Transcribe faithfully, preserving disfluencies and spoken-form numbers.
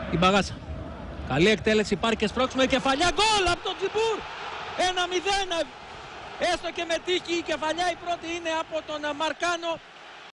η Μπαγάσα. Καλή εκτέλεση, υπάρχει και σπρώξιμο, η κεφαλιά, γκολ από τον Τζιμπούρ. ένα μηδέν, έστω και με τύχη η κεφαλιά, η πρώτη είναι από τον Μαρκάνο.